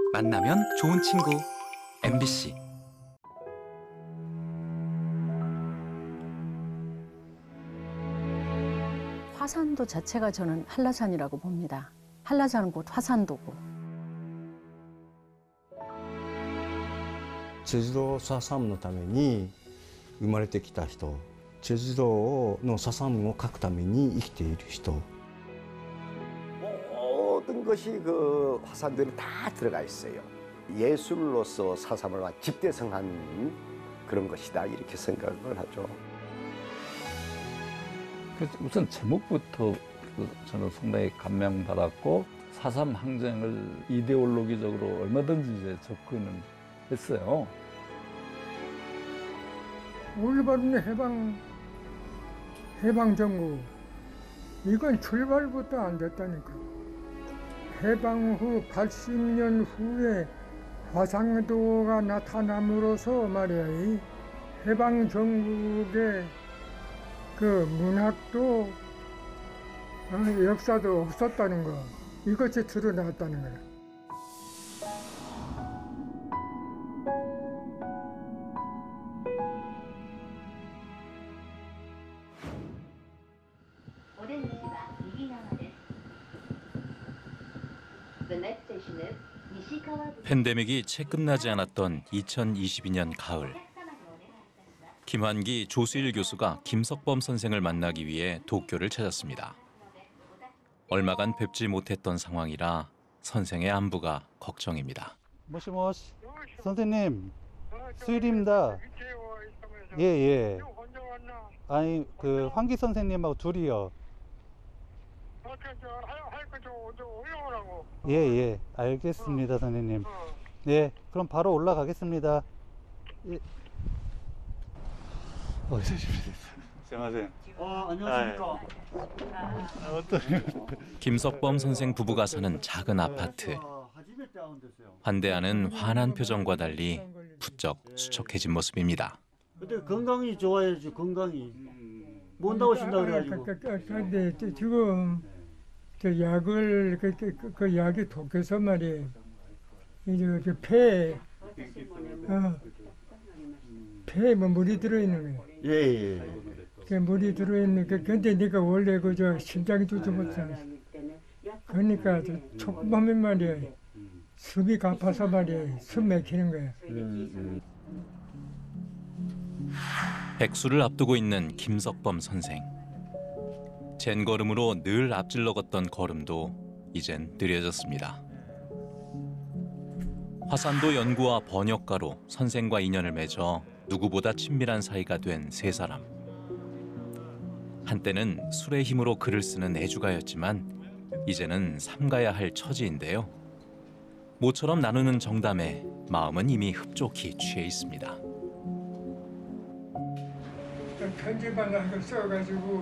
만나면 좋은 친구 MBC. 화산도 자체가 저는 한라산이라고 봅니다. 한라산은 곧 화산도고. 제주도 4.3のために生まれてきた人、제주도の 4.3を書くために生きている人。 모든 것이 그 화산도에 다 들어가 있어요. 예술로서 4.3을 집대성한 그런 것이다 이렇게 생각을 하죠. 우선 제목부터 저는 상당히 감명받았고 4.3 항쟁을 이데올로기적으로 얼마든지 이제 접근을 했어요. 올바른 해방 정부 이건 출발부터 안 됐다니까. 해방 후 80년 후에 화산도가 나타남으로써 말이야, 이 해방 정국의 그 문학도 역사도 없었다는 거, 이것이 드러났다는 거야. 팬데믹이 채 끝나지 않았던 2022년 가을. 김환기, 조수일 교수가 김석범 선생을 만나기 위해 도쿄를 찾았습니다. 얼마간 뵙지 못했던 상황이라 선생의 안부가 걱정입니다. 모시모시, 선생님, 수일입니다. 예. 아니, 그 환기 선생님하고 둘이요. 예, 알겠습니다, 선생님. 예, 그럼 바로 올라가겠습니다. 예. 안녕하십니까. 김석범 선생 부부가 사는 작은 아파트. 환대하는 환한 표정과 달리 부쩍 수척해진 모습입니다. 근데 건강이 좋아야지, 건강이. 못 나오신다 그래가지고. 근데 지금 저 약을 그 약이 독해서 말이에요. 이제 폐에 뭐 물이 들어있는 거예요. 예. 그 물이 들어있는 그 근데 네가 원래 그저 심장이 두툼하잖아. 그러니까 저 초반에 말이에요. 숨이 가파서 말이에요. 숨 막히는 거야. 백수를 앞두고 있는 김석범 선생. 젠걸음으로 늘 앞질러 걷던 걸음도 이젠 느려졌습니다. 화산도 연구와 번역가로 선생과 인연을 맺어 누구보다 친밀한 사이가 된 세 사람. 한때는 술의 힘으로 글을 쓰는 애주가였지만 이제는 삼가야 할 처지인데요. 모처럼 나누는 정담에 마음은 이미 흡족히 취해 있습니다. 편집 하나 써가지고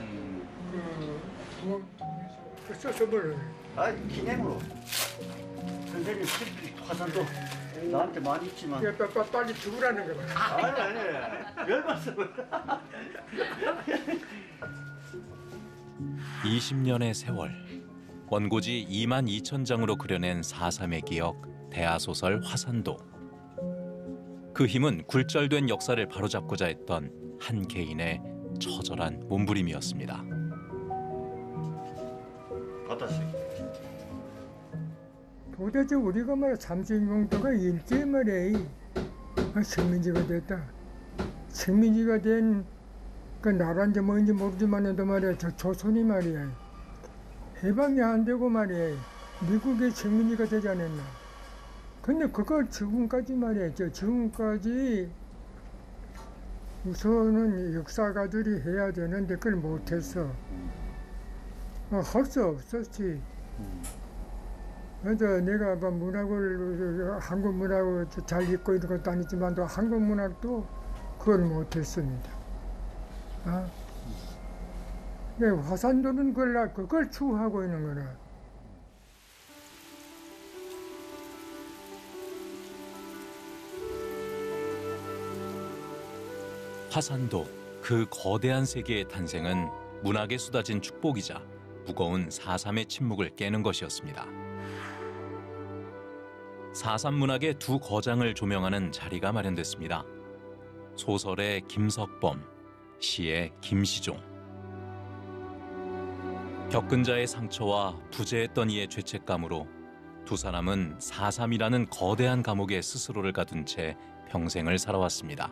그 써서 버려요. 기념으로. 선생님 화산도 나한테 많이 있지만. 빨리 죽으라는 거야. 아니. 별 말씀을. 20년의 세월. 원고지 22,000장으로 그려낸 4.3의 기억, 대하소설 화산도. 그 힘은 굴절된 역사를 바로잡고자 했던 한 개인의 처절한 몸부림이었습니다. 도대체 우리가 말이야 잠수인공도가 일제히 말이야 식민지가 됐다. 식민지가 된 그 나라인지 뭐인지 모르지만도 말이야 저 조선이 말이야 해방이 안 되고 말이야 미국의 식민지가 되지 않았나. 근데 그걸 지금까지 말이야 지금까지 우선은 역사가들이 해야 되는데 그걸 못했어. 할 수 없었지. 그래서 내가 뭐 문학을 한국 문학을 잘 읽고 이런 것도 아니지만 한국 문학도 그걸 못했습니다. 화산도는 그걸 추구하고 있는 거라. 화산도, 그 거대한 세계의 탄생은 문학에 쏟아진 축복이자 무거운 4.3의 침묵을 깨는 것이었습니다. 4.3 문학의 두 거장을 조명하는 자리가 마련됐습니다. 소설의 김석범, 시의 김시종. 겪은 자의 상처와 부재했던 이의 죄책감으로 두 사람은 4.3이라는 거대한 감옥에 스스로를 가둔 채 평생을 살아왔습니다.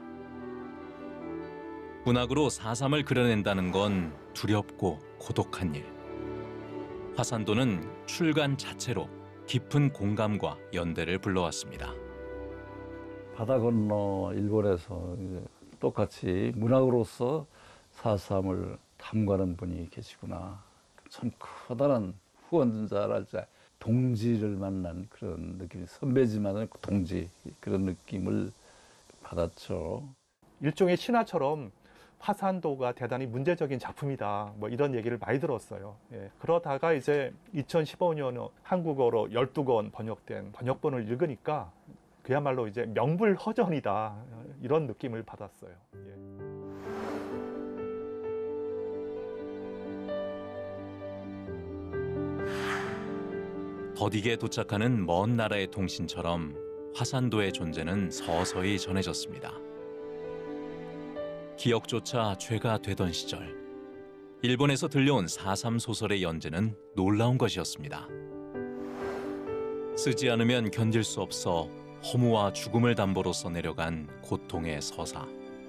문학으로 4.3을 그려낸다는 건 두렵고 고독한 일. 화산도는 출간 자체로 깊은 공감과 연대를 불러왔습니다. 바다 건너 일본에서 이제 똑같이 문학으로서 4.3을 탐구하는 분이 계시구나. 참 커다란 후원자랄지 동지를 만난 그런 느낌이, 선배지만은 동지 그런 느낌을 받았죠. 일종의 신화처럼 화산도가 대단히 문제적인 작품이다, 뭐 이런 얘기를 많이 들었어요. 예. 그러다가 이제 2015년 한국어로 12권 번역된 번역본을 읽으니까 그야말로 이제 명불허전이다, 이런 느낌을 받았어요. 예. 더디게 도착하는 먼 나라의 통신처럼 화산도의 존재는 서서히 전해졌습니다. 기억조차 죄가 되던 시절, 일본에서 들려온 4.3 소설의 연재는 놀라운 것이었습니다. 쓰지 않으면 견딜 수 없어 허무와 죽음을 담보로 써내려간 고통의 서사.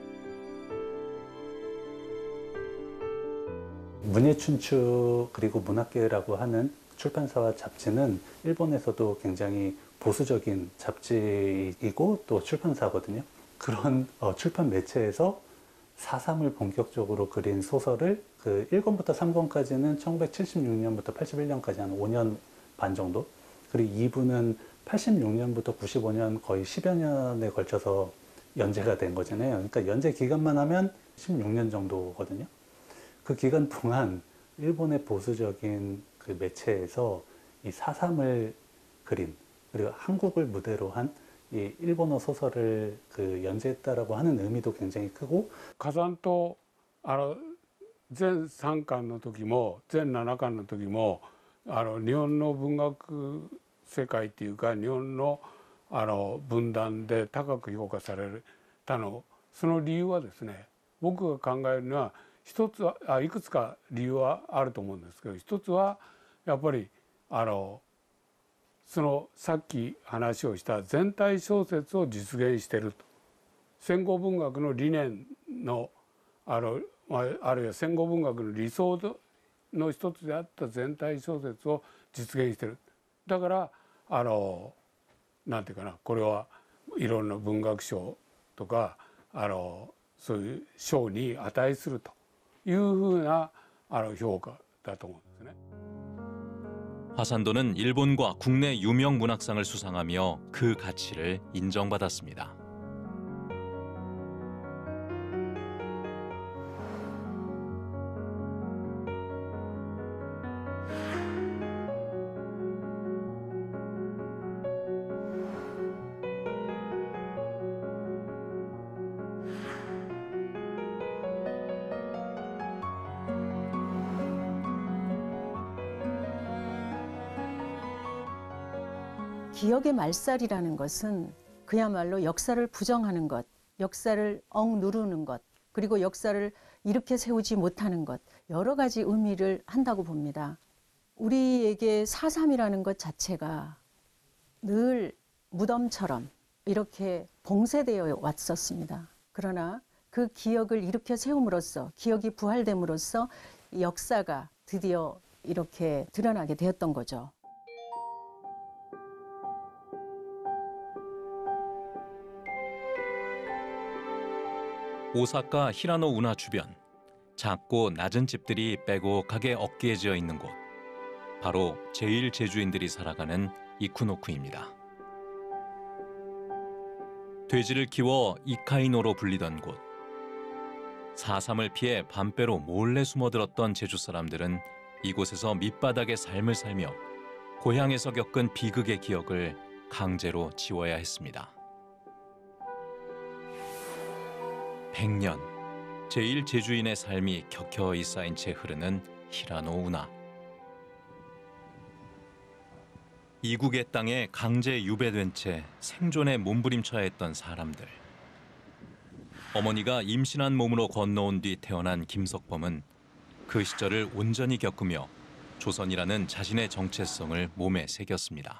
문예춘추 그리고 문학계라고 하는 출판사와 잡지는 일본에서도 굉장히 보수적인 잡지이고 또 출판사거든요. 그런 출판 매체에서 4.3을 본격적으로 그린 소설을 그 1권부터 3권까지는 1976년부터 81년까지 한 5년 반 정도, 그리고 2부는 86년부터 95년 거의 10여 년에 걸쳐서 연재가 된 거잖아요. 그러니까 연재 기간만 하면 16년 정도거든요. 그 기간 동안 일본의 보수적인 그 매체에서 이 4.3을 그린, 그리고 한국을 무대로 한 이 일본어 소설을 그 연재했다라고 하는 의미도 굉장히 크고, 火山島全3巻の時も全7巻の時も日本の文学世界っていうか日本の文壇で高く評価されたの、その理由はですね、僕が考えるのは一つはいくつか理由はあると思うんですけど、一つはやっぱりそのさっき話をした全体小説を実現していると、戦後文学の理念のあるいは戦後文学の理想の一つであった全体小説を実現している。だからなんていうかな、これはいろんな文学賞とかそういう賞に値するというふうな評価だと思うんですね。 화산도는 일본과 국내 유명 문학상을 수상하며 그 가치를 인정받았습니다. 기억의 말살이라는 것은 그야말로 역사를 부정하는 것, 역사를 억누르는 것, 그리고 역사를 일으켜 세우지 못하는 것, 여러 가지 의미를 한다고 봅니다. 우리에게 4.3이라는 것 자체가 늘 무덤처럼 이렇게 봉쇄되어 왔었습니다. 그러나 그 기억을 일으켜 세움으로써, 기억이 부활됨으로써 역사가 드디어 이렇게 드러나게 되었던 거죠. 오사카 히라노 운하 주변, 작고 낮은 집들이 빼곡하게 어깨에 지어 있는 곳, 바로 제1제주인들이 살아가는 이쿠노쿠입니다. 돼지를 키워 이카이노로 불리던 곳, 4.3을 피해 밤배로 몰래 숨어들었던 제주 사람들은 이곳에서 밑바닥의 삶을 살며 고향에서 겪은 비극의 기억을 강제로 지워야 했습니다. 100년, 제1제주인의 삶이 켜켜이 쌓인 채 흐르는 히라노 운하. 이국의 땅에 강제 유배된 채 생존에 몸부림쳐야 했던 사람들. 어머니가 임신한 몸으로 건너온 뒤 태어난 김석범은 그 시절을 온전히 겪으며 조선이라는 자신의 정체성을 몸에 새겼습니다.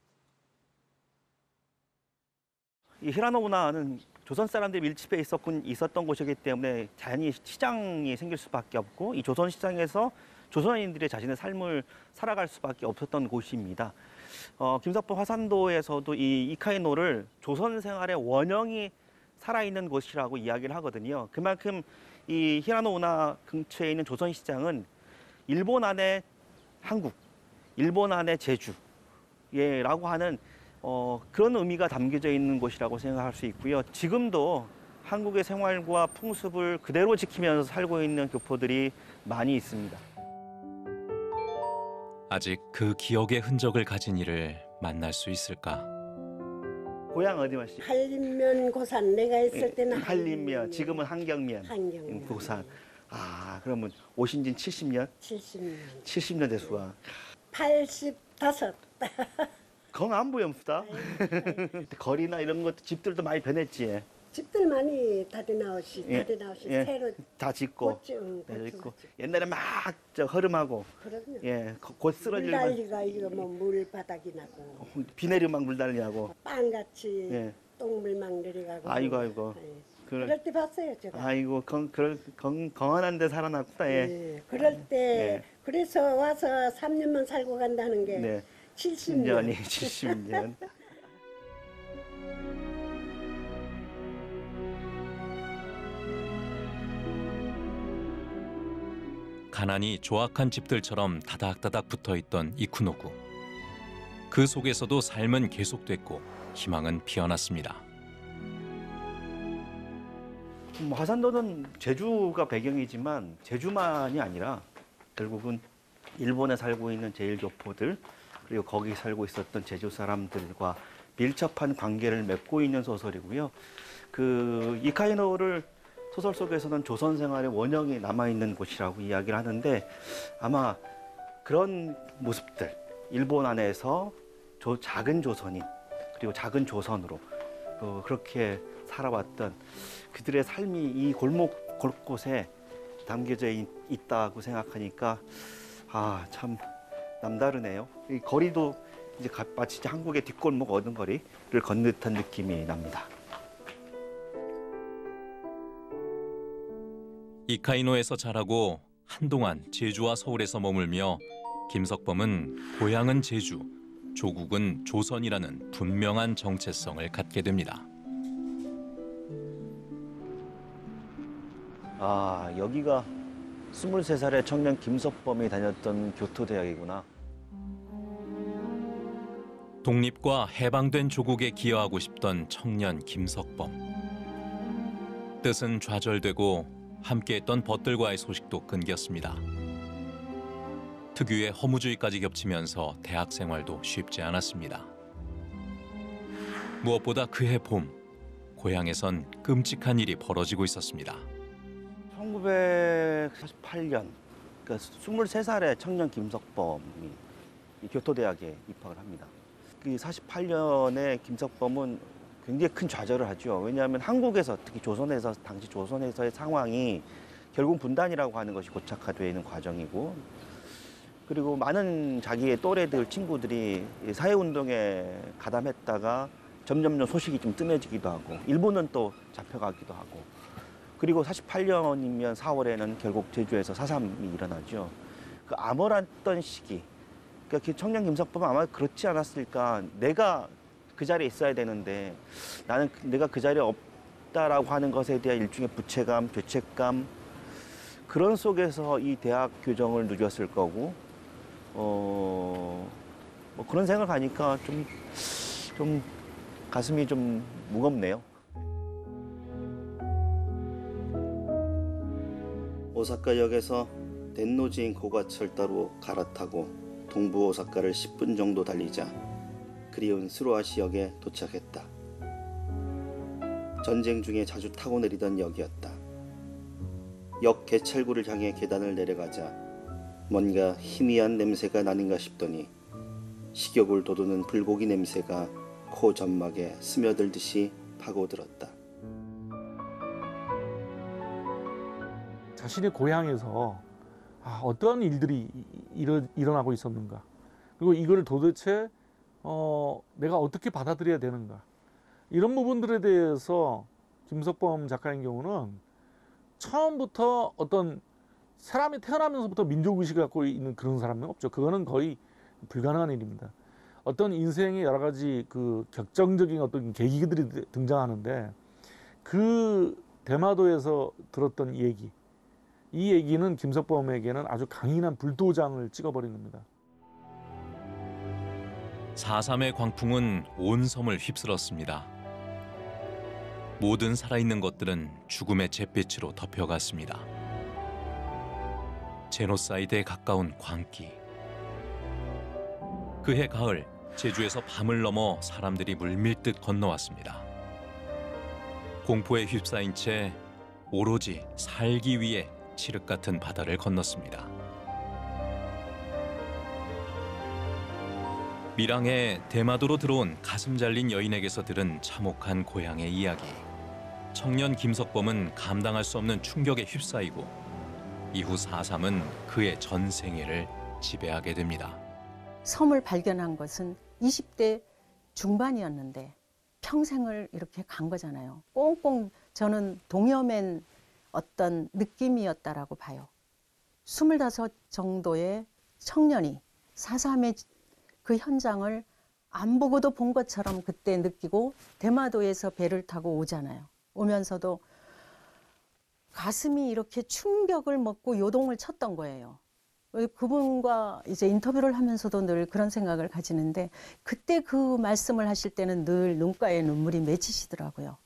이 히라노 문화는 조선 사람들이 밀집해 있었던 곳이기 때문에 자연히 시장이 생길 수밖에 없고 이 조선 시장에서 조선인들이 자신의 삶을 살아갈 수밖에 없었던 곳입니다. 김석범 화산도에서도 이 이카이노를 조선 생활의 원형이 살아있는 곳이라고 이야기를 하거든요. 그만큼 이 히라노 운하 근처에 있는 조선 시장은 일본 안에 한국, 일본 안에 제주라고 하는 그런 의미가 담겨져 있는 곳이라고 생각할 수 있고요. 지금도 한국의 생활과 풍습을 그대로 지키면서 살고 있는 교포들이 많이 있습니다. 아직 그 기억의 흔적을 가진 이를 만날 수 있을까? 고향 어디 마시? 한림면 고산. 내가 있을 때는 한림면, 지금은 한경면. 한경면. 고산. 아, 그러면 오신 지 70년? 70년. 70년 대수가. 85. 건 안 보여,다 거리나 이런 것도 집들도 많이 변했지. 집들 많이 다들 나오시, 예, 예. 새로 다 짓고, 짓고. 옛날에 막 허름하고, 그럼요. 예, 곧 쓰러질 만. 물달리가 이거 뭐 물바닥이 나고, 비 내리면 막 물달리하고, 빵같이 예. 똥물 막 내려가고. 아이고. 예. 그럴 때 봤어요, 제가. 아이고, 건강한 데 살아났구나, 예. 예. 그럴 때, 예. 그래서 와서 3년만 살고 간다는 게 네. 70년. 70년. 가난이 조악한 집들처럼 다닥다닥 붙어있던 이쿠노구. 그 속에서도 삶은 계속됐고 희망은 피어났습니다. 화산도는 제주가 배경이지만 제주만이 아니라 결국은 일본에 살고 있는 제일교포들 그리고 거기 살고 있었던 제주 사람들과 밀접한 관계를 맺고 있는 소설이고요. 그 이카이노를 소설 속에서는 조선 생활의 원형이 남아있는 곳이라고 이야기를 하는데 아마 그런 모습들, 일본 안에서 작은 조선인 그리고 작은 조선으로 그렇게 살아왔던 그들의 삶이 이 골목 곳곳에 담겨져 있다고 생각하니까 참 남다르네요. 이 거리도 이제 마치 한국의 뒷골목 어딘거리를 걷는 듯한 느낌이 납니다. 이카이노에서 자라고 한동안 제주와 서울에서 머물며 김석범은 고향은 제주, 조국은 조선이라는 분명한 정체성을 갖게 됩니다. 여기가 23살의 청년 김석범이 다녔던 교토대학이구나. 독립과 해방된 조국에 기여하고 싶던 청년 김석범. 뜻은 좌절되고 함께했던 벗들과의 소식도 끊겼습니다. 특유의 허무주의까지 겹치면서 대학 생활도 쉽지 않았습니다. 무엇보다 그해 봄, 고향에선 끔찍한 일이 벌어지고 있었습니다. 1948년, 그러니까 23살의 청년 김석범이 교토대학에 입학을 합니다. 그 48년에 김석범은 굉장히 큰 좌절을 하죠. 왜냐하면 한국에서, 특히 조선에서, 당시 조선에서의 상황이 결국 분단이라고 하는 것이 고착화되어 있는 과정이고, 그리고 많은 자기의 또래들, 친구들이 사회운동에 가담했다가 점점 소식이 좀 뜸해지기도 하고, 일본은 또 잡혀가기도 하고, 그리고 48년이면 4월에는 결국 제주에서 4.3이 일어나죠. 그 암울했던 시기, 그러니까 청년 김석범은 아마 그렇지 않았을까. 내가 그 자리에 있어야 되는데 내가 그 자리에 없다라고 하는 것에 대한 일종의 부채감, 죄책감 그런 속에서 이 대학 교정을 누렸을 거고 뭐 그런 생각을 하니까 좀 가슴이 좀 무겁네요. 오사카역에서 덴노지인 고가철도로 갈아타고 동부 오사카를 10분 정도 달리자 그리운 스루아시역에 도착했다. 전쟁 중에 자주 타고 내리던 역이었다. 역 개찰구를 향해 계단을 내려가자 뭔가 희미한 냄새가 나는가 싶더니 식욕을 돋우는 불고기 냄새가 코 점막에 스며들듯이 파고들었다. 자신의 고향에서 어떠한 일들이 일어나고 있었는가, 그리고 이걸 도대체 내가 어떻게 받아들여야 되는가, 이런 부분들에 대해서 김석범 작가의 경우는 처음부터 어떤 사람이 태어나면서부터 민족의식을 갖고 있는 그런 사람은 없죠. 그거는 거의 불가능한 일입니다. 어떤 인생의 여러 가지 그 격정적인 어떤 계기들이 등장하는데, 그 대마도에서 들었던 이 얘기는 김석범에게는 아주 강인한 불도장을 찍어버린 겁니다. 4.3의 광풍은 온 섬을 휩쓸었습니다. 모든 살아있는 것들은 죽음의 잿빛으로 덮여갔습니다. 제노사이드에 가까운 광기. 그해 가을, 제주에서 밤을 넘어 사람들이 물밀듯 건너왔습니다. 공포에 휩싸인 채 오로지 살기 위해 칠흑 같은 바다를 건넜습니다. 밀항에 대마도로 들어온 가슴 잘린 여인에게서 들은 참혹한 고향의 이야기. 청년 김석범은 감당할 수 없는 충격에 휩싸이고 이후 4.3은 그의 전 생애를 지배하게 됩니다. 섬을 발견한 것은 20대 중반이었는데 평생을 이렇게 간 거잖아요. 꽁꽁 저는 동여맨 어떤 느낌이었다라고 봐요. 25 정도의 청년이 4.3의 그 현장을 안 보고도 본 것처럼 그때 느끼고 대마도에서 배를 타고 오잖아요. 오면서도 가슴이 이렇게 충격을 먹고 요동을 쳤던 거예요. 그분과 이제 인터뷰를 하면서도 늘 그런 생각을 가지는데, 그때 그 말씀을 하실 때는 늘 눈가에 눈물이 맺히시더라고요.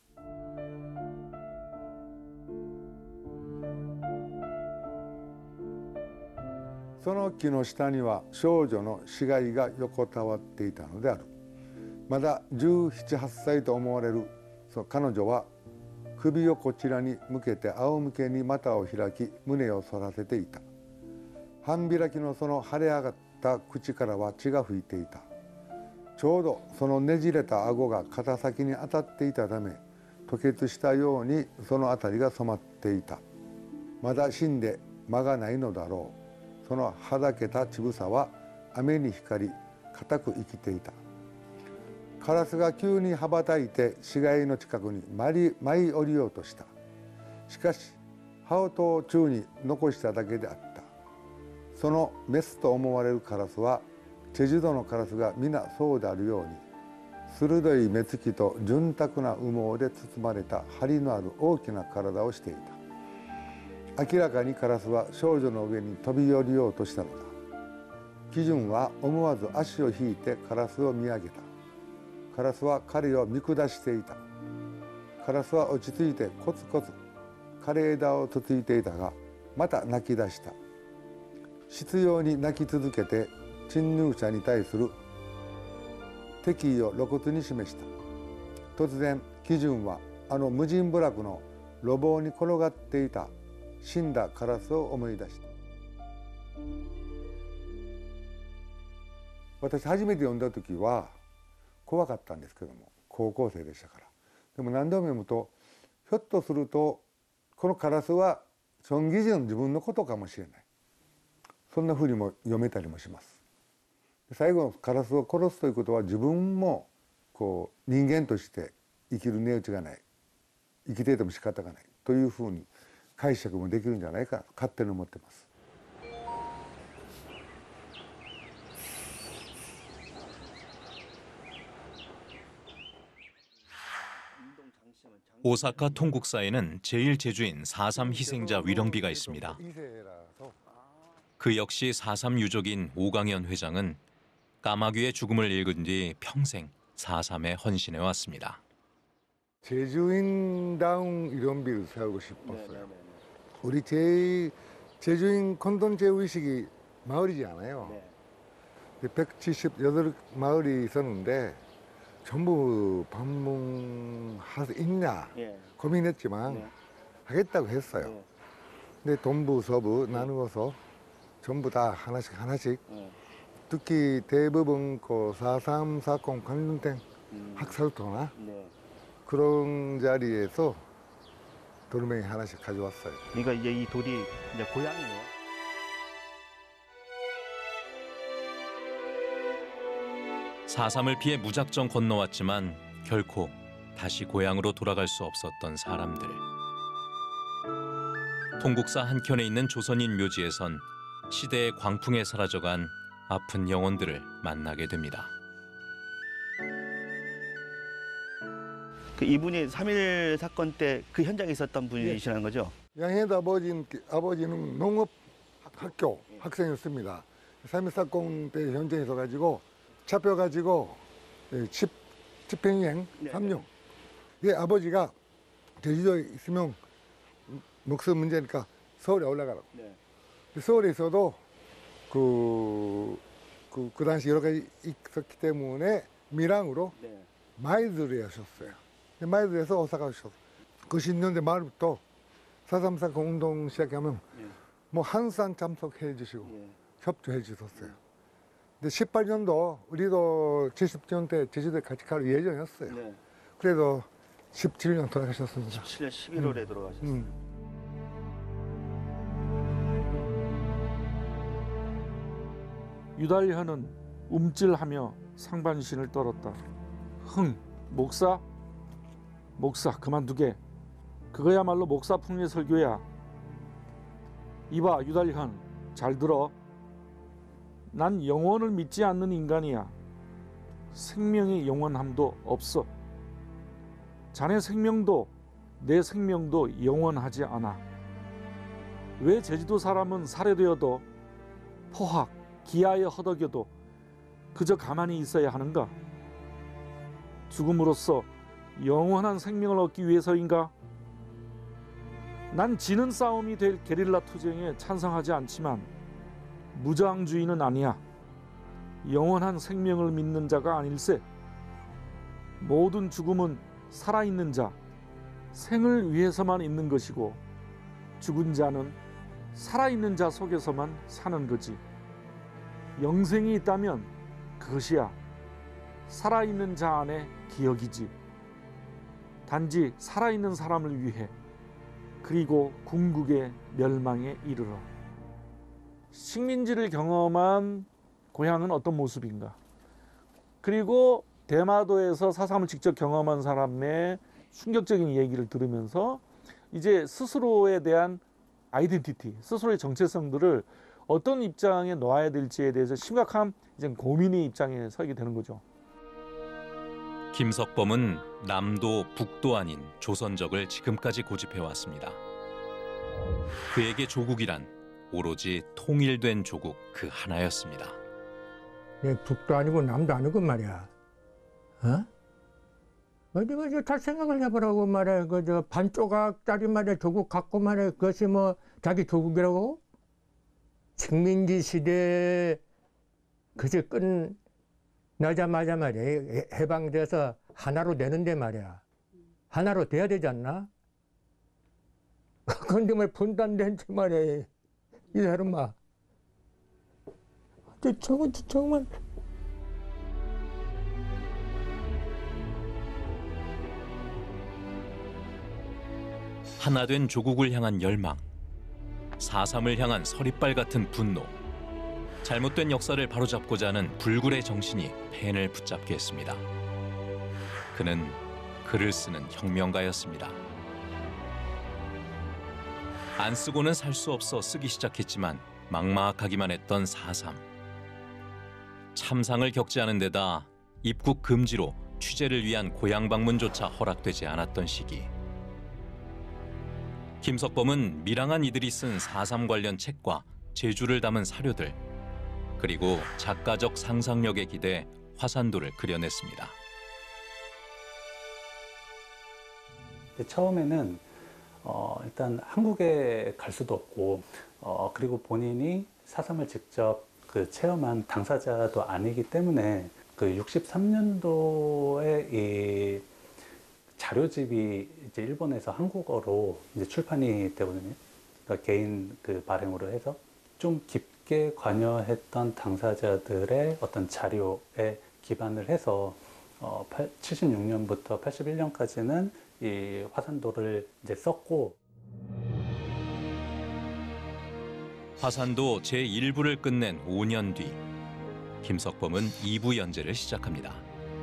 その木の下には少女の死骸が横たわっていたのである。まだ17、8歳と思われる彼女は首をこちらに向けて仰向けに股を開き胸を反らせていた。半開きのその腫れ上がった口からは血が吹いていた。ちょうどそのねじれた顎が肩先に当たっていたため吐血したようにその辺りが染まっていた。まだ死んで間がないのだろう。そのはだけた乳房は雨に光り固く生きていた。カラスが急に羽ばたいて死骸の近くに舞い降りようとした。しかし羽音を宙に残しただけであった。そのメスと思われるカラスはチェジュ島のカラスが皆そうであるように鋭い目つきと潤沢な羽毛で包まれた張りのある大きな体をしていた。明らかにカラスは少女の上に飛び降りようとしたのだ。基準は思わず足を引いてカラスを見上げた。カラスは彼を見下していた。カラスは落ち着いてコツコツ枯れ枝をつついていたが、また泣き出した。執拗に泣き続けて侵入者に対する敵意を露骨に示した。突然基準はあの無人部落の路傍に転がっていた死んだカラスを思い出した。私初めて読んだ時は怖かったんですけども、高校生でしたから。でも何度も読むとひょっとするとこのカラスはチョン・ギジュン自分のことかもしれない、そんなふうにも読めたりもします。最後カラスを殺すということは自分もこう人間として生きる値打ちがない、生きていても仕方がないというふうに解釈もできるんじゃないかと勝手に思ってます。 오사카 통국사에는 제1제주인 4.3 희생자 위령비가 있습니다. 그 역시 4.3 유족인 오강현 회장은 까마귀의 죽음을 읽은 뒤 평생 4.3에 헌신해 왔습니다. 제주인다운 위령비를 세우고 싶었어요. 우리 제주인 공동체 의식이 마을이지 않아요. 178마을이 있었는데 전부 방문할 수 있냐 고민했지만 하겠다고 했어요. 근데 동부 서부 나누어서 전부 다 하나씩 특히 대부분 그 4.3 사건 관련된 학살도나 그런 자리에서 돌멩이 하나씩 가져왔어요. 그러니까 이제 이 돌이 이제 고향이네요. 사삼을 피해 무작정 건너왔지만 결코 다시 고향으로 돌아갈 수 없었던 사람들. 통국사 한켠에 있는 조선인 묘지에선 시대의 광풍에 사라져간 아픈 영혼들을 만나게 됩니다. 그 이분이 3.1 사건 때 그 현장에 있었던 분이시라는 거죠? 양해도 아버지는 농업학교 학생이었습니다. 3.1 사건 때 현장에 있어가지고 잡혀가지고 집행유예 3년. 아버지가 제주도에 있으면 목숨 문제니까 서울에 올라가라고. 서울에 있어도 그 당시 여러 가지 있었기 때문에 밀항으로 마이드를 하셨어요. 마이드에서 오사카 오셨어요. 90년대 말부터 4.3 사건 운동 시작하면 뭐 항상 참석해 주시고 협조해 주셨어요. 근데 18년도 우리도 70년 때 제주도에 같이 갈 예정이었어요. 그래도 17년 돌아가셨습니다. 17년 11월에 돌아가셨어요. 유달현은 움찔하며 상반신을 떨었다. 흥, 목사 그만두게. 그거야말로 목사풍의 설교야. 이봐 유달현, 잘 들어. 난 영원을 믿지 않는 인간이야. 생명의 영원함도 없어. 자네 생명도 내 생명도 영원하지 않아. 왜 제주도 사람은 살해되어도 포학, 기아에 허덕여도 그저 가만히 있어야 하는가? 죽음으로써 영원한 생명을 얻기 위해서인가? 난 지는 싸움이 될 게릴라 투쟁에 찬성하지 않지만 무장주의는 아니야. 영원한 생명을 믿는 자가 아닐세. 모든 죽음은 살아있는 자, 생을 위해서만 있는 것이고 죽은 자는 살아있는 자 속에서만 사는 거지. 영생이 있다면 그것이야 살아있는 자 안의 기억이지. 단지 살아있는 사람을 위해, 그리고 궁극의 멸망에 이르러. 식민지를 경험한 고향은 어떤 모습인가? 그리고 대마도에서 4.3을 직접 경험한 사람의 충격적인 얘기를 들으면서 이제 스스로에 대한 아이덴티티, 스스로의 정체성들을 어떤 입장에 놓아야 될지에 대해서 심각한 이제 고민의 입장에 서게 되는 거죠. 김석범은 남도 북도 아닌 조선적을 지금까지 고집해왔습니다. 그에게 조국이란 오로지 통일된 조국 그 하나였습니다. 북도 아니고 남도 아니고 말이야. 어디 잘 생각을 해보라고 말이야. 저 반조각짜리 말이야 조국 갖고 말이야. 그것이 뭐 자기 조국이라고? 식민지 시대 그저 끝나자마자 말이야. 해방돼서 하나로 되는데 말이야. 하나로 돼야 되지 않나? 그런데 말 분단된 채 말이야. 이 사람아. 저건 정말. 하나 된 조국을 향한 열망, 4.3을 향한 서리빨 같은 분노, 잘못된 역사를 바로잡고자 하는 불굴의 정신이 펜을 붙잡게 했습니다. 그는 글을 쓰는 혁명가였습니다. 안 쓰고는 살 수 없어 쓰기 시작했지만 막막하기만 했던 4.3. 참상을 겪지 않은 데다 입국 금지로 취재를 위한 고향 방문조차 허락되지 않았던 시기. 김석범은 밀항한 이들이 쓴 4.3 관련 책과 제주를 담은 사료들, 그리고 작가적 상상력에 기대 화산도를 그려냈습니다. 처음에는 일단 한국에 갈 수도 없고 그리고 본인이 4.3을 직접 체험한 당사자도 아니기 때문에 63년도에 이 자료집이 이제 일본에서 한국어로 이제 출판이 되거든요. 그러니까 개인 발행으로 해서 좀 함께 관여했던 당사자들의 어떤 자료에 기반을 해서 76년부터 81년까지는 이 화산도를 이제 썼고, 화산도 제1부를 끝낸 5년 뒤 김석범은 2부 연재를 시작합니다.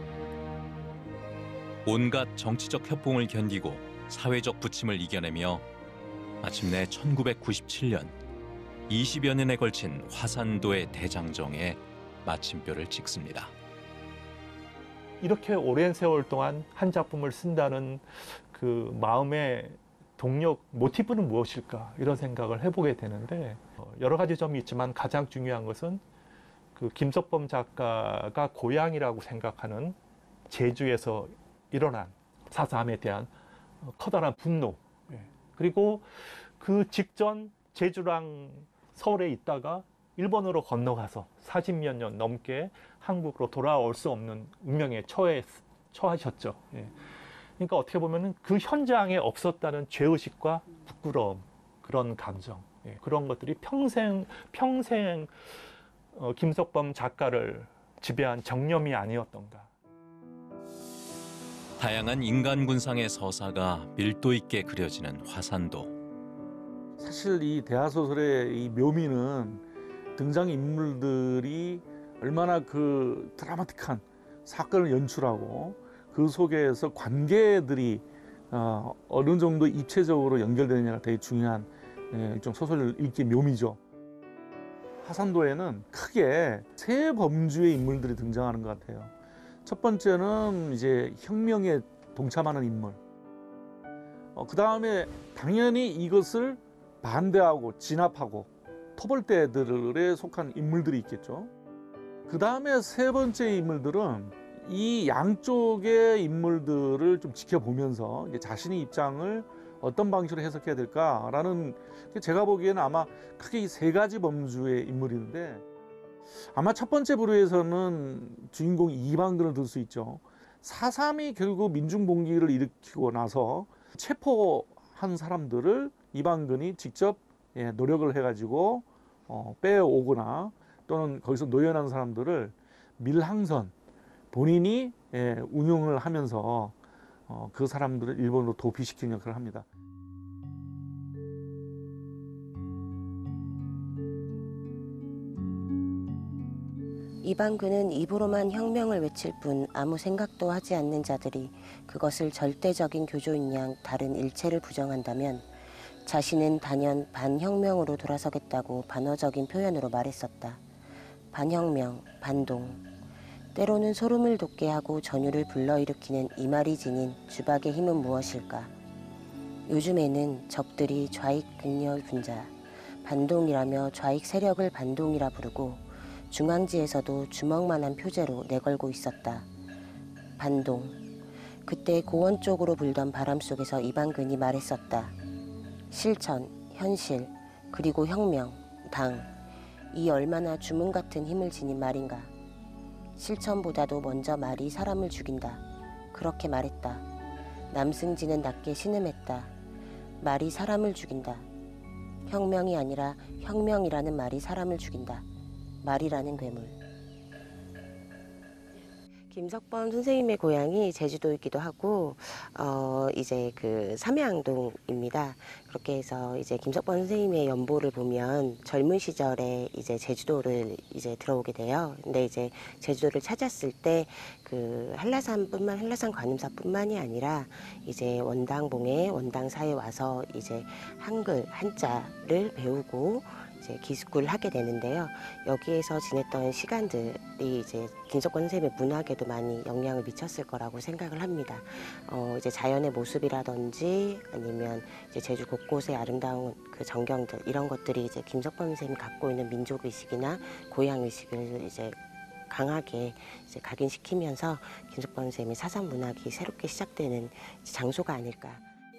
온갖 정치적 협봉을 견디고 사회적 부침을 이겨내며 마침내 1997년 20여 년에 걸친 화산도의 대장정에 마침표를 찍습니다. 이렇게 오랜 세월 동안 한 작품을 쓴다는 그 마음의 동력, 모티브는 무엇일까 이런 생각을 해보게 되는데, 여러 가지 점이 있지만 가장 중요한 것은 그 김석범 작가가 고향이라고 생각하는 제주에서 일어난 4.3에 대한 커다란 분노, 그리고 그 직전 제주랑 서울에 있다가 일본으로 건너가서 40여 년 넘게 한국으로 돌아올 수 없는 운명에 처하셨죠. 그러니까 어떻게 보면은 그 현장에 없었다는 죄의식과 부끄러움, 그런 감정, 그런 것들이 평생 김석범 작가를 지배한 정념이 아니었던가. 다양한 인간 군상의 서사가 밀도 있게 그려지는 화산도. 사실 이 대하소설의 이 묘미는 등장인물들이 얼마나 그 드라마틱한 사건을 연출하고 그 속에서 관계들이 어느 정도 입체적으로 연결되느냐가 되게 중요한 일종 소설을 읽기 묘미죠. 화산도에는 크게 세 범주의 인물들이 등장하는 것 같아요. 첫 번째는 이제 혁명에 동참하는 인물. 그 다음에 당연히 이것을 반대하고 진압하고 토벌대들에 속한 인물들이 있겠죠. 그 다음에 세 번째 인물들은 이 양쪽의 인물들을 좀 지켜보면서 이제 자신의 입장을 어떤 방식으로 해석해야 될까라는, 제가 보기에는 아마 크게 이 세 가지 범주의 인물인데, 아마 첫 번째 부류에서는 주인공 이방근을 들 수 있죠. 4.3이 결국 민중봉기를 일으키고 나서 체포한 사람들을 이방근이 직접 노력을 해가지고 빼오거나 또는 거기서 노연한 사람들을 밀항선 본인이 운용을 하면서 그 사람들을 일본으로 도피시키는 역할을 합니다. 이방근은 입으로만 혁명을 외칠 뿐 아무 생각도 하지 않는 자들이 그것을 절대적인 교조인 양 다른 일체를 부정한다면 자신은 단연 반혁명으로 돌아서겠다고 반어적인 표현으로 말했었다. 반혁명, 반동. 때로는 소름을 돋게 하고 전율을 불러일으키는 이 말이 지닌 주박의 힘은 무엇일까? 요즘에는 적들이 좌익 극렬 분자, 반동이라며 좌익 세력을 반동이라 부르고 중앙지에서도 주먹만한 표제로 내걸고 있었다. 반동. 그때 고원 쪽으로 불던 바람 속에서 이방근이 말했었다. 실천, 현실, 그리고 혁명, 당. 이 얼마나 주문 같은 힘을 지닌 말인가. 실천보다도 먼저 말이 사람을 죽인다. 그렇게 말했다. 남승진은 낮게 신음했다. 말이 사람을 죽인다. 혁명이 아니라 혁명이라는 말이 사람을 죽인다. 말이라는 괴물. 김석범 선생님의 고향이 제주도이기도 하고 이제 그 삼해안동입니다. 그렇게 해서 이제 김석범 선생님의 연보를 보면 젊은 시절에 이제 제주도를 이제 들어오게 돼요. 근데 이제 제주도를 찾았을 때 그 한라산 관음사뿐만이 아니라 이제 원당봉에 원당사에 와서 이제 한글 한자를 배우고 이제 기숙을 하게 되는데요. 여기에서 지냈던 시간들이 이제 김석범 선생님의 문학에도 많이 영향을 미쳤을 거라고 생각을 합니다. 이제 자연의 모습이라든지 아니면 이제 제주 곳곳의 아름다운 그 전경들 이런 것들이 이제 김석범 선생님이 갖고 있는 민족 의식이나 고향 의식을 이제 강하게 이제 각인시키면서 김석범 선생님의 사상 문학이 새롭게 시작되는 장소가 아닐까.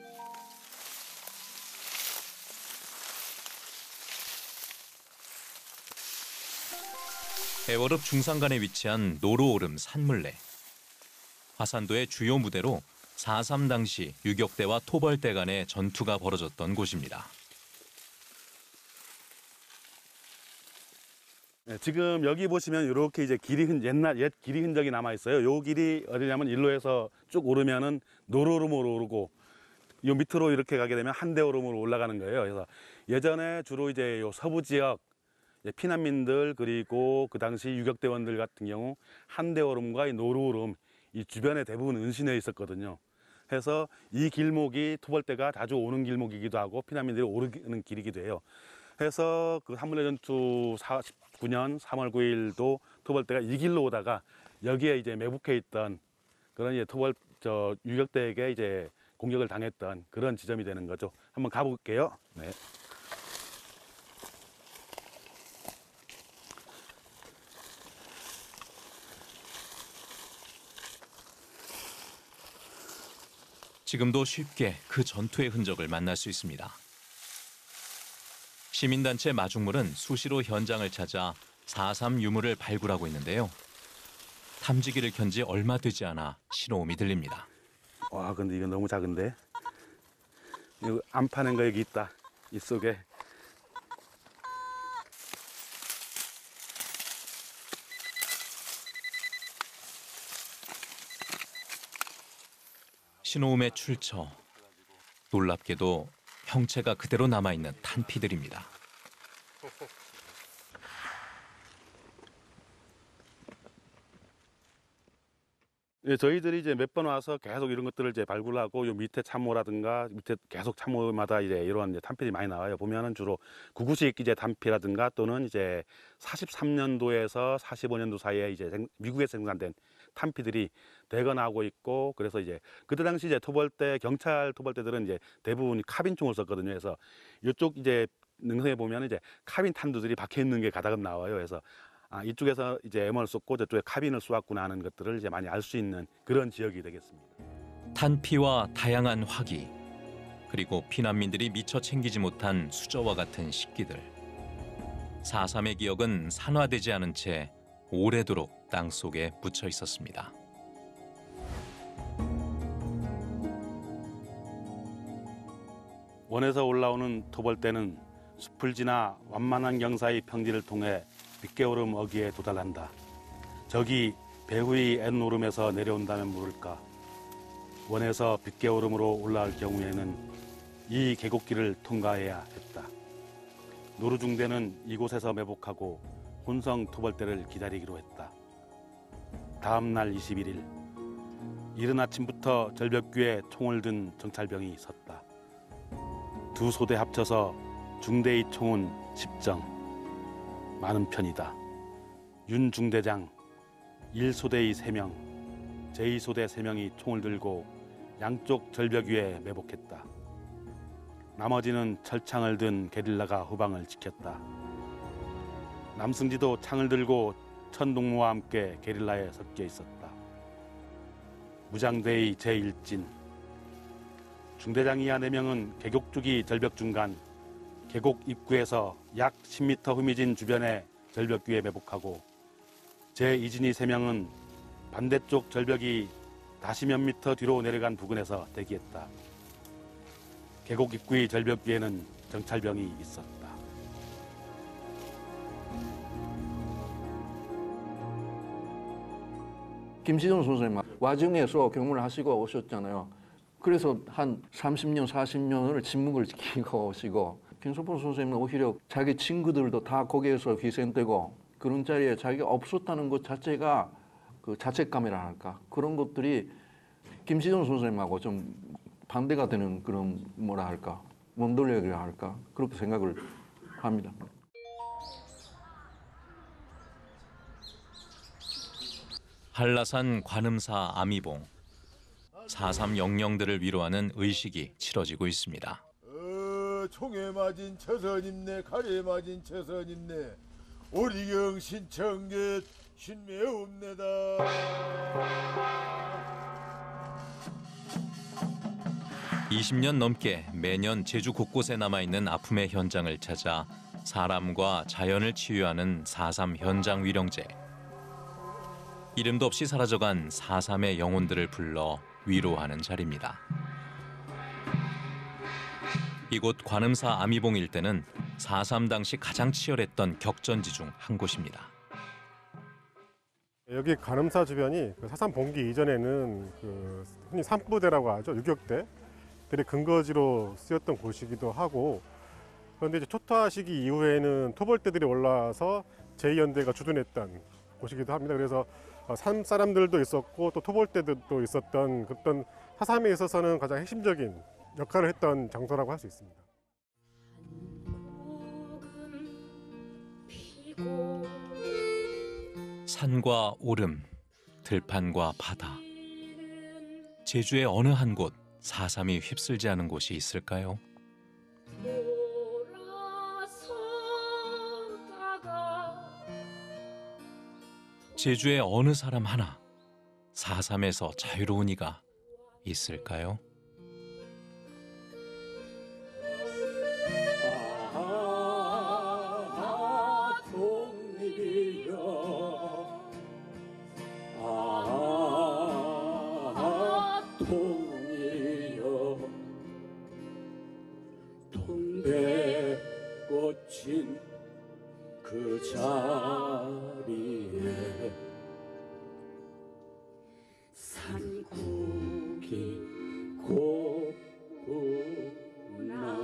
애월읍 중산간에 위치한 노루오름 산물레. 화산도의 주요 무대로 4.3 당시 유격대와 토벌대 간의 전투가 벌어졌던 곳입니다. 네, 지금 여기 보시면 이렇게 이제 옛 길이 흔적이 남아 있어요. 요 길이 어디냐면 일로에서 쭉 오르면은 노루름으로 오르고 요 밑으로 이렇게 가게 되면 한대오름으로 올라가는 거예요. 그래서 예전에 주로 이제 요 서부 지역 피난민들 그리고 그 당시 유격대원들 같은 경우 한대오름과 이 노루오름 이 주변에 대부분 은신해 있었거든요. 해서 이 길목이 토벌대가 자주 오는 길목이기도 하고 피난민들이 오르는 길이기도 해요. 해서 그 한문회 전투 49년 3월 9일도 토벌대가 이 길로 오다가 여기에 이제 매복해 있던 그런 이제 유격대에게 이제 공격을 당했던 그런 지점이 되는 거죠. 한번 가볼게요. 네. 지금도 쉽게 그 전투의 흔적을 만날 수 있습니다. 시민단체 마중물은 수시로 현장을 찾아 4.3 유물을 발굴하고 있는데요. 탐지기를 켠 지 얼마 되지 않아 신호음이 들립니다. 와, 근데 이거 너무 작은데? 이거 안 파는 거 여기 있다. 이 속에. 신호음의 출처. 놀랍게도 형체가 그대로 남아있는 탄피들입니다. 예, 저희들이 이제 몇 번 와서 계속 이런 것들을 이제 발굴하고 요 밑에 참모라든가 밑에 계속 참모마다 이제 이런 이제 탄피들이 많이 나와요. 보면은 주로 구구식 이제 탄피라든가 또는 이제 43년도에서 45년도 사이에 이제 미국에서 생산된 탄피들이 대거 나오고 있고, 그래서 이제 그때 당시 이제 경찰 토벌대들은 이제 대부분 카빈총을 썼거든요. 그래서 이쪽 이제 능선에 보면 이제 카빈 탄두들이 박혀 있는 게 가다가 나와요. 그래서 이쪽에서 이제 M을 쏘고 저쪽에 카빈을 쏘았구나 하는 것들을 이제 많이 알 수 있는 그런 지역이 되겠습니다. 탄피와 다양한 화기, 그리고 피난민들이 미처 챙기지 못한 수저와 같은 식기들. 4.3의 기억은 산화되지 않은 채 오래도록 땅속에 묻혀 있었습니다. 원에서 올라오는 토벌대는 숲을 지나 완만한 경사의 평지를 통해 빗개오름 어귀에 도달한다. 저기 배후의 N오름에서 내려온다면 모를까. 원에서 빗개오름으로 올라올 경우에는 이 계곡길을 통과해야 했다. 노루중대는 이곳에서 매복하고 혼성 토벌대를 기다리기로 했다. 다음 날 21일, 이른 아침부터 절벽규에 총을 든 정찰병이 섰다. 두 소대 합쳐서 중대의 총은 10정. 많은 편이다. 윤 중대장, 1소대의 3명, 제2소대 3명이 총을 들고 양쪽 절벽 위에 매복했다. 나머지는 철창을 든 게릴라가 후방을 지켰다. 남승지도 창을 들고 천동무와 함께 게릴라에 섞여 있었다. 무장대의 제1진, 중대장 이하 4명은 계곡주기 절벽 중간 계곡 입구에서 약 10m 후미진 주변의 절벽 위에 매복하고, 제2진이 3명은 반대쪽 절벽이 다시 몇 미터 뒤로 내려간 부근에서 대기했다. 계곡 입구의 절벽 위에는 정찰병이 있었다. 김시정 선생님 와중에서 경무를 하시고 오셨잖아요. 그래서 한 30년, 40년을 침묵을 지키고 오시고, 김석봉 선생님은 오히려 자기 친구들도 다 거기에서 희생되고 그런 자리에 자기가 없었다는 것 자체가 그 자책감이라 할까, 그런 것들이 김시정 선생님하고 좀 반대가 되는 그런 뭐라 할까, 원동력이라 할까, 그렇게 생각을 합니다. 한라산 관음사 아미봉. 4.3 영령들을 위로하는 의식이 치러지고 있습니다. 총에 맞은 처선입네, 칼에 맞은 처선입네, 오리경 신청객 신매옵니다. (20년) 넘게 매년 제주 곳곳에 남아있는 아픔의 현장을 찾아 사람과 자연을 치유하는 4.3 현장 위령제. 이름도 없이 사라져간 4.3의 영혼들을 불러 위로하는 자리입니다. 이곳 관음사 아미봉 일대는 4.3 당시 가장 치열했던 격전지 중 한 곳입니다. 여기 간음사 주변이 4.3 봉기 이전에는 흔히 산부대라고 하죠. 유격대들의 근거지로 쓰였던 곳이기도 하고, 그런데 이제 초토화 시기 이후에는 토벌대들이 올라와서 제2연대가 주둔했던 곳이기도 합니다. 그래서 산 사람들도 있었고 또 토벌대들도 있었던 그런 4.3에 있어서는 가장 핵심적인 역할을 했던 장소라고 할 수 있습니다. 산과 오름, 들판과 바다. 제주의 어느 한 곳 4.3이 휩쓸지 않은 곳이 있을까요? 제주의 어느 사람 하나 4.3에서 자유로운 이가 있을까요? 꽂힌 그 자리에 산국이 고구나.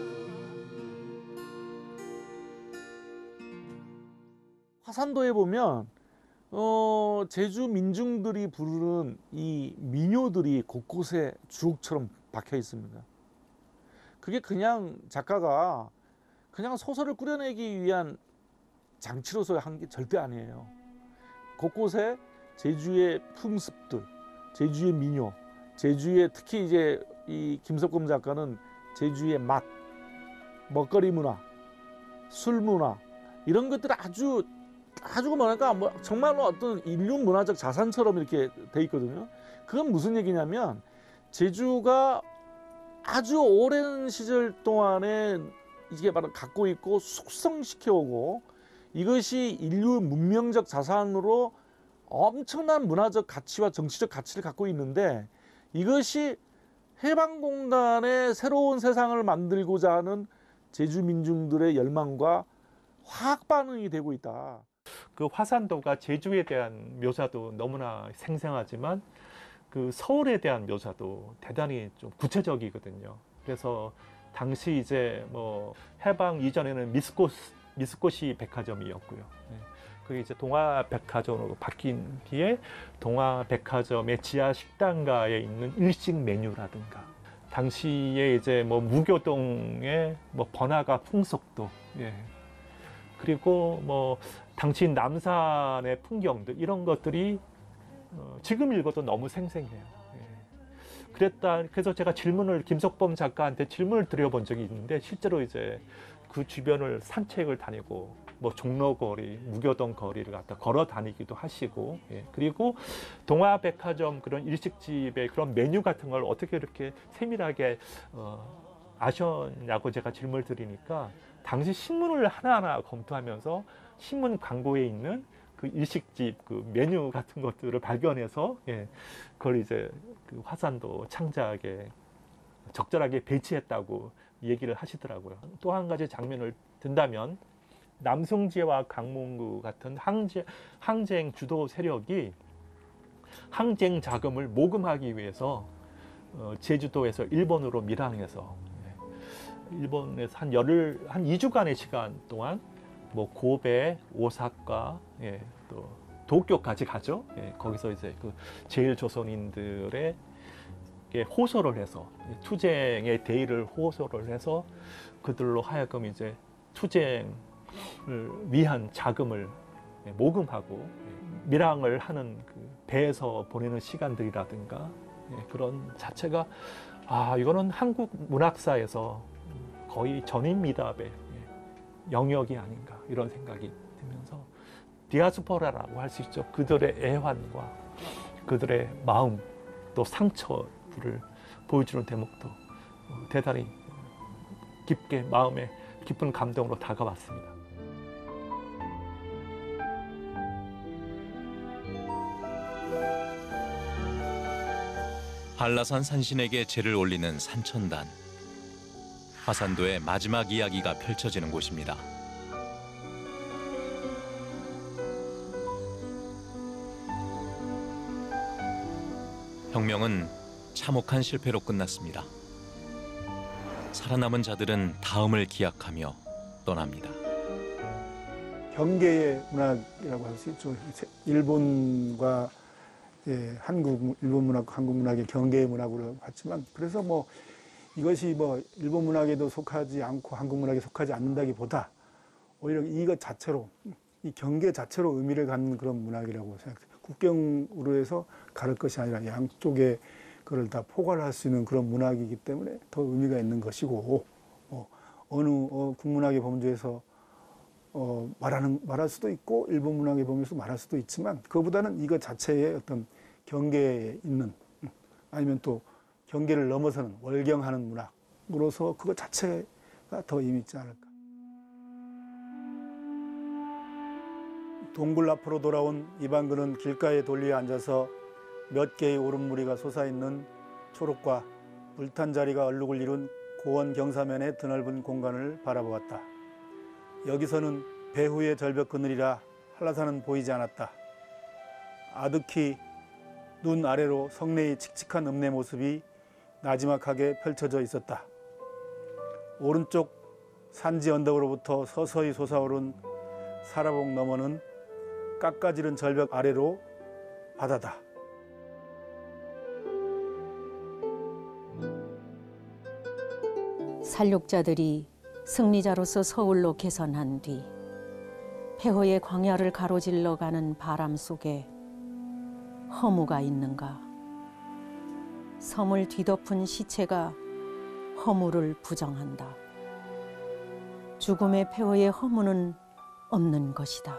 화산도에 보면 제주 민중들이 부르는 이 민요들이 곳곳에 주옥처럼 박혀 있습니다. 그게 그냥 작가가 그냥 소설을 꾸려내기 위한 장치로서 한 게 절대 아니에요. 곳곳에 제주의 풍습들, 제주의 민요, 제주의 특히 이제 이 김석범 작가는 제주의 맛, 먹거리 문화, 술 문화 이런 것들이 아주 뭐랄까 정말로 어떤 인류 문화적 자산처럼 이렇게 돼 있거든요. 그건 무슨 얘기냐면 제주가 아주 오랜 시절 동안에 이게 바로 갖고 있고 숙성시켜 오고 이것이 인류 문명적 자산으로 엄청난 문화적 가치와 정치적 가치를 갖고 있는데 이것이 해방공단의 새로운 세상을 만들고자 하는 제주 민중들의 열망과 화학 반응이 되고 있다. 그 화산도가 제주에 대한 묘사도 너무나 생생하지만 그 서울에 대한 묘사도 대단히 좀 구체적이거든요. 그래서 당시 이제 뭐 해방 이전에는 미스코시 백화점이었고요. 그게 이제 동화백화점으로 바뀐 뒤에 동화백화점의 지하 식당가에 있는 일식 메뉴라든가 당시에 이제 뭐 무교동의 뭐 번화가 풍속도, 그리고 뭐 당시 남산의 풍경들 이런 것들이 지금 읽어도 너무 생생해요. 그래서 제가 김석범 작가한테 질문을 드려본 적이 있는데 실제로 이제 그 주변을 산책을 다니고 뭐 종로거리, 무교동 거리를 갖다 걸어 다니기도 하시고, 그리고 동화백화점 그런 일식집의 그런 메뉴 같은 걸 어떻게 이렇게 세밀하게 아셨냐고 제가 질문을 드리니까 당시 신문을 하나하나 검토하면서 신문 광고에 있는 그 일식집 그 메뉴 같은 것들을 발견해서 그걸 이제 그 화산도 창작에 적절하게 배치했다고 얘기를 하시더라고요. 또 한 가지 장면을 든다면 남승지와 강문구 같은 항쟁 주도 세력이 항쟁 자금을 모금하기 위해서 제주도에서 일본으로 밀항해서 일본에서 한 2주간의 시간 동안 뭐 고베, 오사카, 또 도쿄까지 가죠. 거기서 이제 그 제일 조선인들의 호소를 해서 투쟁의 대의를 호소를 해서 그들로 하여금 이제 투쟁을 위한 자금을 모금하고 밀항을 하는 그 배에서 보내는 시간들이라든가 그런 자체가 이거는 한국 문학사에서 거의 전임 미답의 영역이 아닌가 이런 생각이 들면서 디아스포라라고 할 수 있죠. 그들의 애환과 그들의 마음 또 상처를 보여주는 대목도 대단히 깊게 마음에 깊은 감동으로 다가왔습니다. 한라산 산신에게 제를 올리는 산천단. 화산도의 마지막 이야기가 펼쳐지는 곳입니다. 혁명은 참혹한 실패로 끝났습니다. 살아남은 자들은 다음을 기약하며 떠납니다. 경계의 문학이라고 할 수 있죠. 일본과 일본 문학, 한국 문학의 경계의 문학으로 봤지만, 그래서 뭐 이것이 뭐 일본 문학에도 속하지 않고 한국 문학에 속하지 않는다기보다 오히려 이것 자체로, 이 경계 자체로 의미를 갖는 그런 문학이라고 생각해요. 국경으로 해서 가를 것이 아니라 양쪽에 그걸 다 포괄할 수 있는 그런 문학이기 때문에 더 의미가 있는 것이고, 어느 국문학의 범주에서 말할 수도 있고 일본 문학의 범주에서 말할 수도 있지만, 그거보다는 이것 자체의 어떤 경계에 있는, 아니면 또 경계를 넘어서는 월경하는 문학으로서 그것 자체가 더 의미 있지 않을까. 동굴 앞으로 돌아온 이방근은 길가에 돌리에 앉아서 몇 개의 오름무리가 솟아있는 초록과 물탄 자리가 얼룩을 이룬 고원 경사면의 드넓은 공간을 바라보았다. 여기서는 배후의 절벽 그늘이라 한라산은 보이지 않았다. 아득히 눈 아래로 성내의 칙칙한 읍내 모습이 나지막하게 펼쳐져 있었다. 오른쪽 산지 언덕으로부터 서서히 솟아오른 사라봉 너머는 깎아지른 절벽 아래로 바다다. 살육자들이 승리자로서 서울로 개선한 뒤 폐허의 광야를 가로질러 가는 바람 속에 허무가 있는가? 섬을 뒤덮은 시체가 허무를 부정한다. 죽음의 폐허의 허무는 없는 것이다.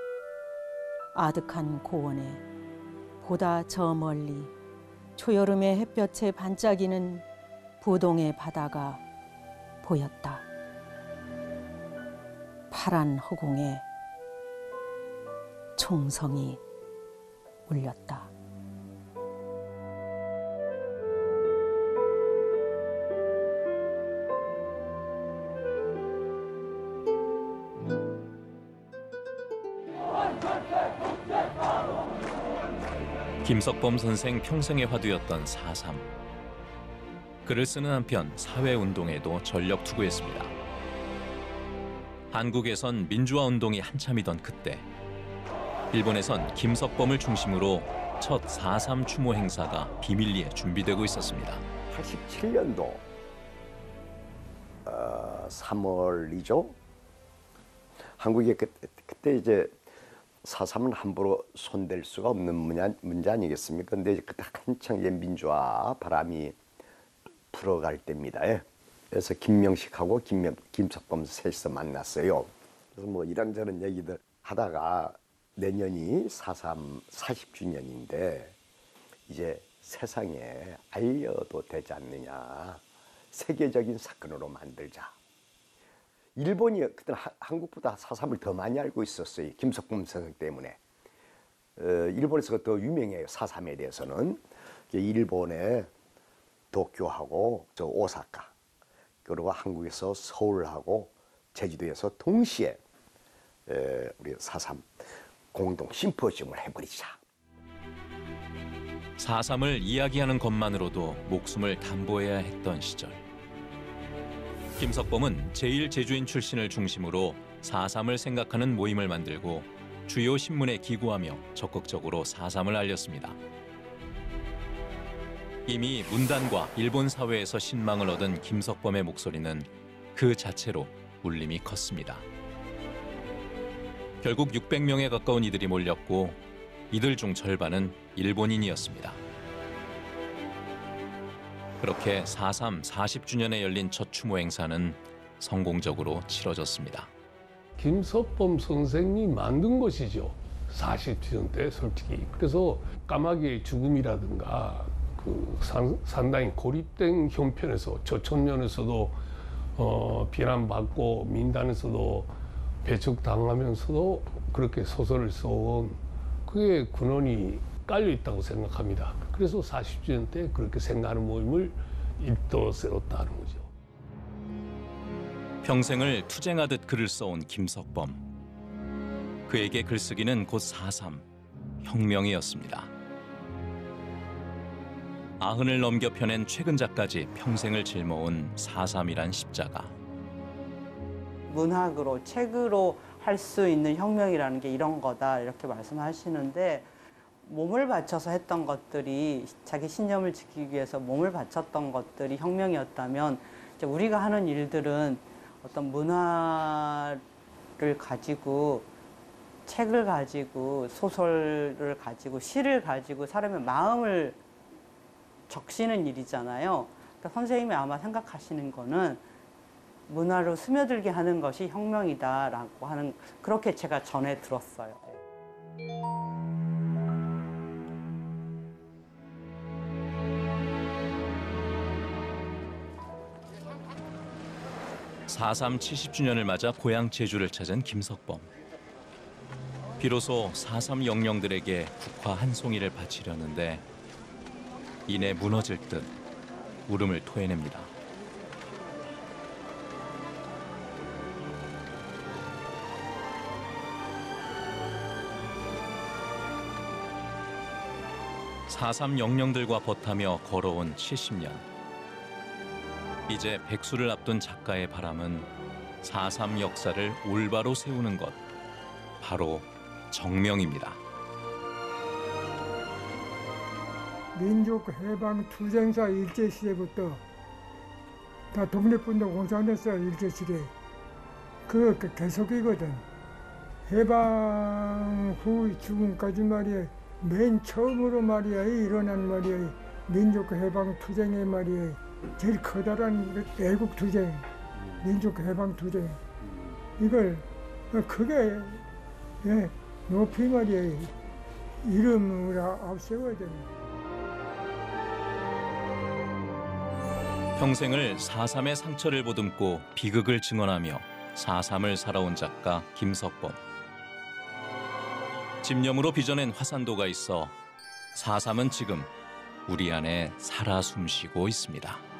아득한 고원에 보다 저 멀리 초여름의 햇볕에 반짝이는 부동의 바다가 보였다. 파란 허공에 총성이 울렸다. 김석범 선생 평생의 화두였던 4.3. 글을 쓰는 한편 사회운동에도 전력 투구했습니다. 한국에선 민주화운동이 한참이던 그때 일본에선 김석범을 중심으로 첫 4.3 추모 행사가 비밀리에 준비되고 있었습니다. 87년도 3월이죠. 한국에 그때 이제 4.3은 함부로 손댈 수가 없는 문제 아니겠습니까? 근데 그때 한창 민주화 바람이 불어갈 때입니다. 그래서 김명식하고 김석범 셋이서 만났어요. 그래서 뭐 이런저런 얘기들 하다가 내년이 4.3 40주년인데 이제 세상에 알려도 되지 않느냐. 세계적인 사건으로 만들자. 일본이 그때 한국보다 4.3을 더 많이 알고 있었어요. 김석범 선생 때문에. 일본에서 더 유명해요. 4.3에 대해서는. 일본의 도쿄하고 저 오사카, 그리고 한국에서 서울하고 제주도에서 동시에 우리 4.3 공동 심포지움을 해버리자. 4.3을 이야기하는 것만으로도 목숨을 담보해야 했던 시절. 김석범은 제1제주인 출신을 중심으로 4.3을 생각하는 모임을 만들고 주요 신문에 기고하며 적극적으로 4.3을 알렸습니다. 이미 문단과 일본 사회에서 신망을 얻은 김석범의 목소리는 그 자체로 울림이 컸습니다. 결국 600명에 가까운 이들이 몰렸고 이들 중 절반은 일본인이었습니다. 그렇게 4.3 40주년에 열린 첫 추모 행사는 성공적으로 치러졌습니다. 김석범 선생이 만든 것이죠. 40주년 때 솔직히. 그래서 까마귀의 죽음이라든가 그 상당히 고립된 형편에서 저천면에서도 비난받고 민단에서도 배척당하면서도 그렇게 소설을 써온 그게 근원이 깔려 있다고 생각합니다. 그래서 40주년 때 그렇게 생각하는 모임을 일도 세웠다는 거죠. 평생을 투쟁하듯 글을 써온 김석범. 그에게 글쓰기는 곧 4.3, 혁명이었습니다. 90을 넘겨 펴낸 최근작까지 평생을 짊어온 4.3이란 십자가. 문학으로, 책으로 할 수 있는 혁명이라는 게 이런 거다 이렇게 말씀하시는데, 몸을 바쳐서 했던 것들이, 자기 신념을 지키기 위해서 몸을 바쳤던 것들이 혁명이었다면, 이제 우리가 하는 일들은 어떤 문화를 가지고, 책을 가지고, 소설을 가지고, 시를 가지고 사람의 마음을 적시는 일이잖아요. 그러니까 선생님이 아마 생각하시는 거는 문화로 스며들게 하는 것이 혁명이다라고 하는, 그렇게 제가 전해 들었어요. 4.3 70주년을 맞아 고향 제주를 찾은 김석범. 비로소 4.3 영령들에게 국화 한 송이를 바치려는데 이내 무너질 듯 울음을 토해냅니다. (4.3) 영령들과 벗하며 걸어온 70년. 이제 백수를 앞둔 작가의 바람은 4.3 역사를 올바로 세우는 것, 바로 정명입니다. 민족 해방 투쟁사 일제 시대부터 다 독립운동 공산했어. 일제 시대 그 계속이거든. 해방 후 지금까지 말이야, 맨 처음으로 말이야 일어난 말이야 민족 해방 투쟁의 말이야 제일 커다란 애국 투쟁, 민족 해방 투쟁. 이걸 크게 높이 말이야 이름을 앞세워야 됩니다. 평생을 4.3의 상처를 보듬고 비극을 증언하며 4.3을 살아온 작가 김석범. 집념으로 빚어낸 화산도가 있어 4.3은 지금 우리 안에 살아 숨쉬고 있습니다.